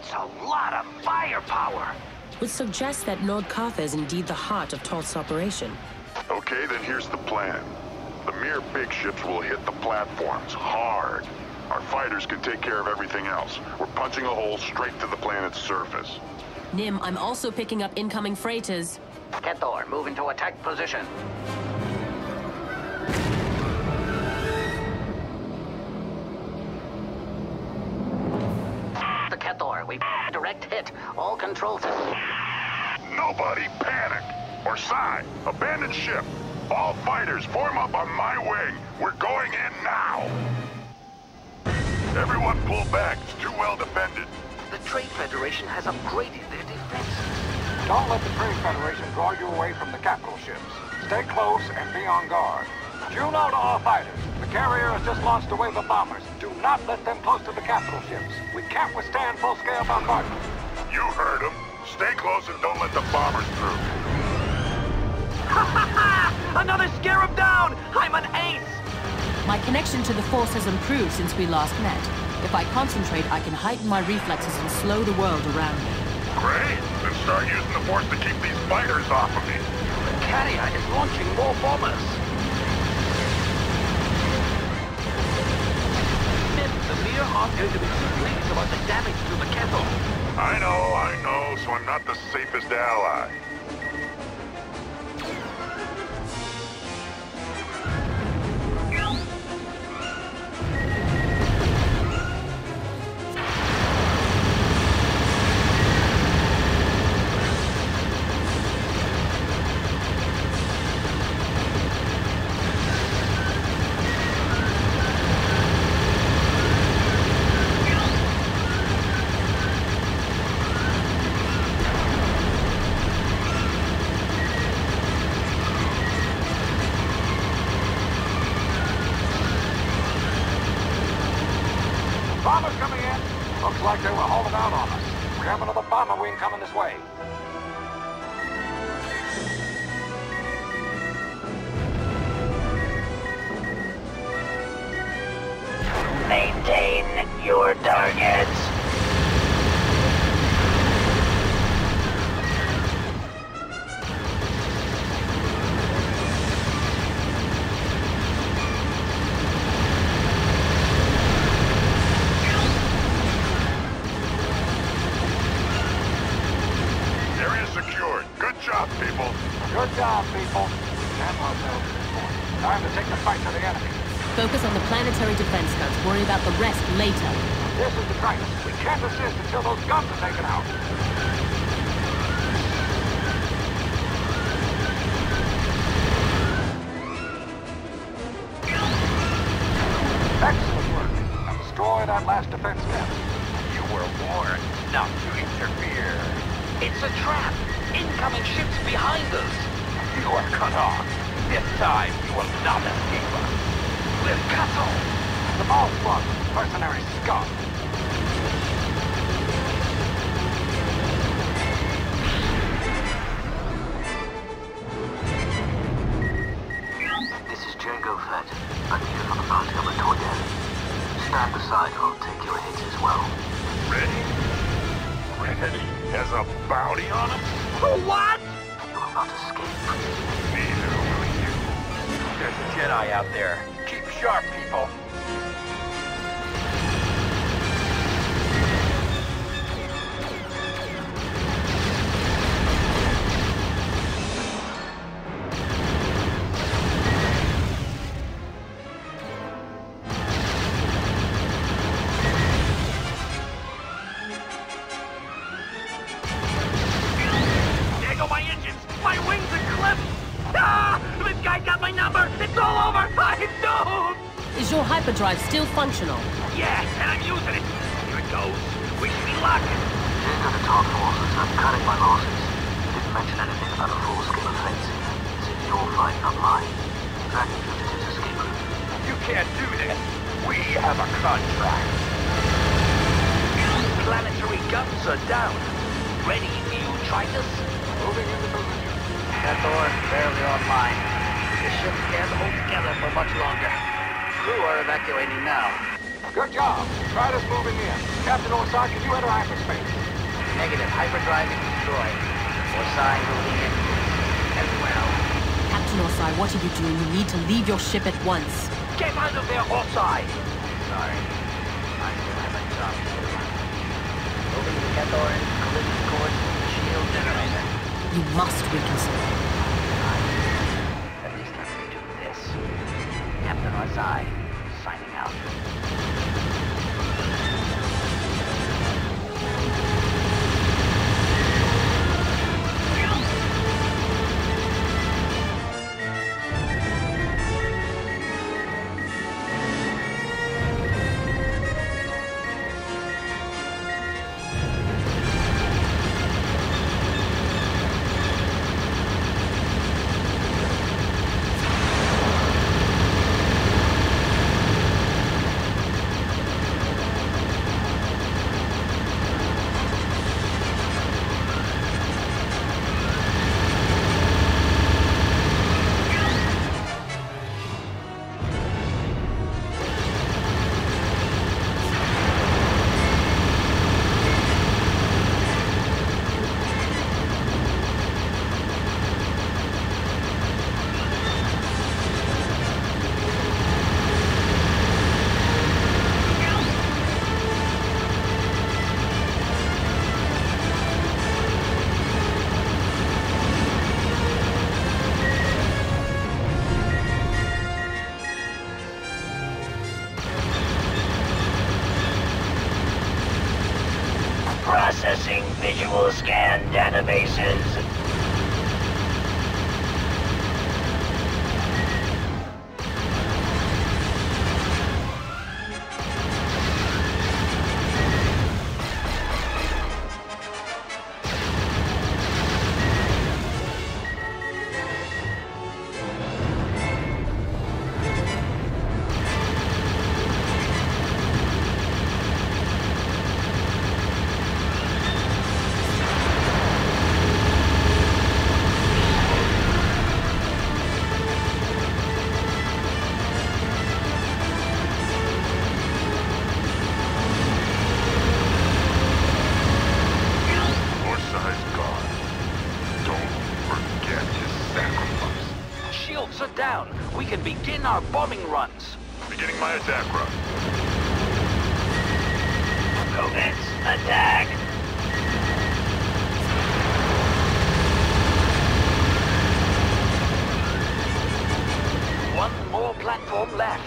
That's a lot of firepower. Which suggests that Nod Kartha is indeed the heart of Toth's operation. Okay, then here's the plan. The mere big ships will hit the platforms hard. Our fighters can take care of everything else. We're punching a hole straight to the planet's surface. Nym, I'm also picking up incoming freighters. Ketor, move into attack position. The Ketor, we direct hit. All control systems. Nobody panic! Or sign! Abandon ship! All fighters form up on my wing! We're going in now! Everyone pull back. It's too well defended. The Trade Federation has upgraded their defenses. Don't let the Trade Federation draw you away from the capital ships. Stay close and be on guard. Due to all fighters, the carrier has just launched a wave of bombers. Do not let them close to the capital ships. We can't withstand full-scale bombardment. You heard him. Stay close and don't let the bombers through. Another scarab down! I'm an ace! My connection to the Force has improved since we last met. If I concentrate, I can heighten my reflexes and slow the world around me. Great! Then start using the Force to keep these fighters off of me. The carrier is launching more bombers. The Mir aren't going to be too pleased about the damage to the kettle. I know, so I'm not the safest ally. Bombers coming in. Looks like they were holding out on us. We have another bomber wing coming this way. Maintain your targets. Good job, people. Stand ourselves. Time to take the fight to the enemy. Focus on the planetary defense guns. Worry about the rest later. This is the Grantis. We can't assist until those guns are taken out. Excellent work. Now destroy that last defense nest. You were warned not to interfere. It's a trap. Incoming ships behind us. You are cut off. This time you will not escape us. We're cut off. The ball squad, mercenary scum. This is Jango Fett. I'm here for the bounty on the Torden. Stand aside or I'll take your hits as well. Ready? Ready? Has a bounty on him? What? You will not escape. Neither will you. There's a Jedi out there. Keep sharp, people. Hyperdrive still functional. Yes, and I'm using it. Here it goes. We should be locking. These are the top forces. I'm cutting my losses. Didn't mention anything about a full-scale offensive. This is your fight, not mine. Dragging fugitives escape route. You can't do this. We have a contract. Planetary guns are down. Ready, new Tritus? Moving into position. That door's barely online. The ship can't hold together for much longer. Crew are evacuating now. Good job. Try us moving in. Captain Orsai, can you enter hyperspace? Negative. Hyperdrive is destroyed. Orsai moving in as well. Captain Orsai, what are you doing? You need to leave your ship at once. Get out of there, Orsai! Sorry. I still have a job to do. Moving the Gathoran collision course with the shield generator. You must reconsider. At least let me do this. Captain Orsai, signing out. Processing visual scan databases. Down. We can begin our bombing runs. Beginning my attack run. Commence attack. One more platform left.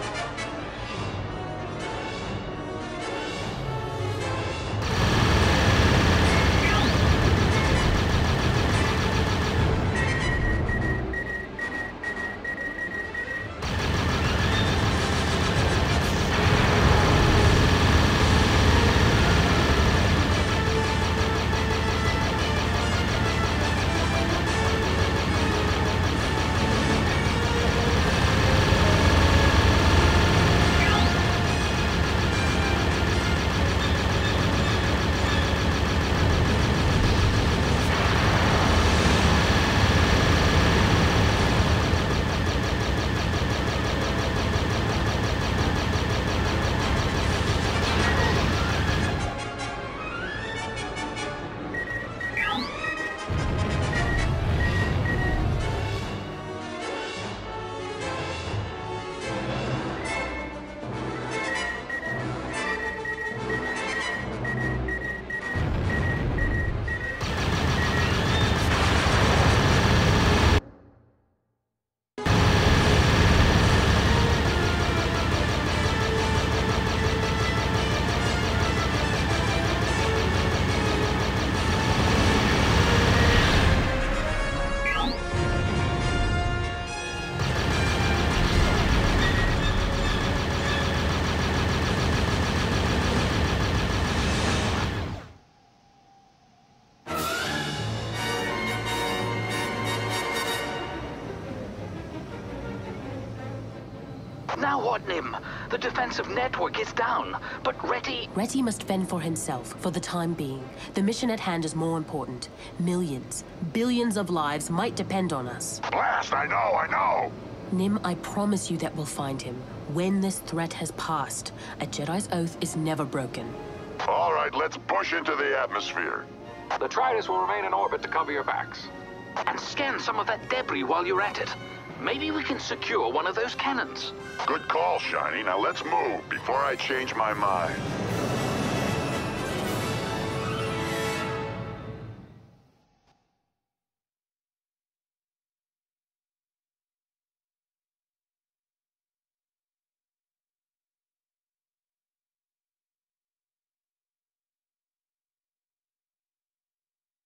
Now what, Nym? The defensive network is down, but Reti must fend for himself, for the time being. The mission at hand is more important. Millions, billions of lives might depend on us. Blast, I know! Nym, I promise you that we'll find him. When this threat has passed, a Jedi's oath is never broken. All right, let's push into the atmosphere. The Tridus will remain in orbit to cover your backs. And scan some of that debris while you're at it. Maybe we can secure one of those cannons. Good call, Shiny. Now let's move before I change my mind.